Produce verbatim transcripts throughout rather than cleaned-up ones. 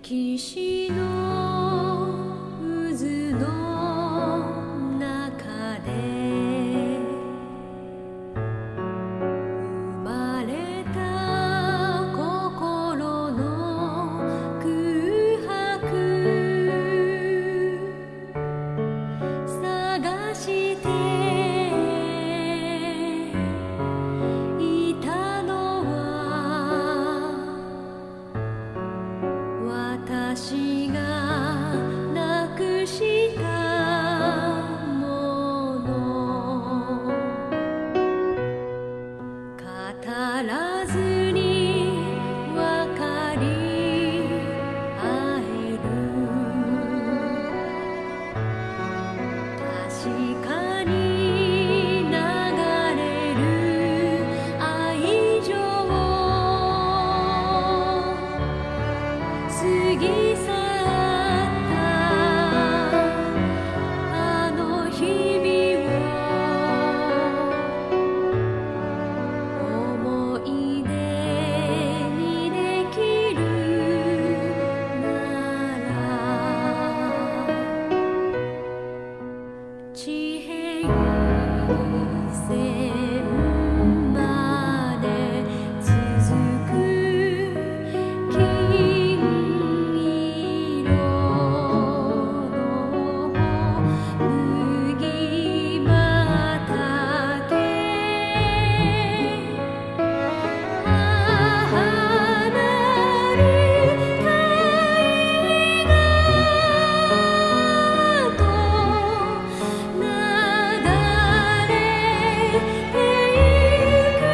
歴史の渦の中で生まれた心の空白探していたのは私がなくしたもの語らずに分かり合える確かに流れる愛情過ぎ去ったあの日々を思い出にできるなら地平線まで続く金色の麦畑母なる大河と流れてゆく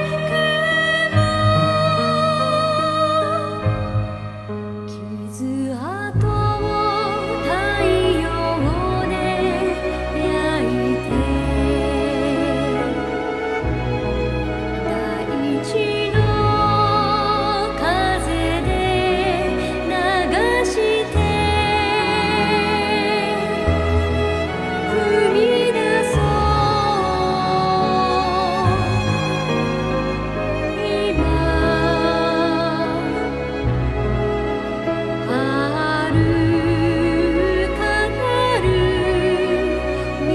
傷跡を太陽で焼いて大地の風で流して踏み出そう今遥かなる道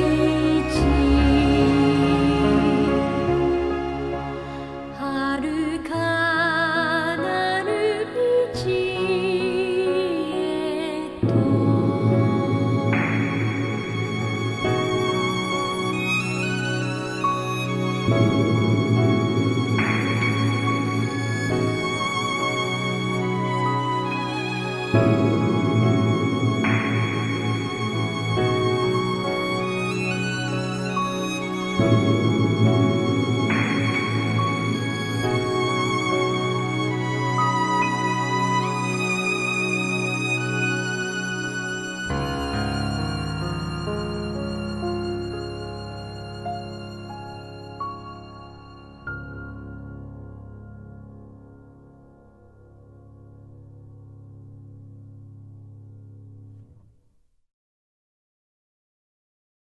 遥かなる道へと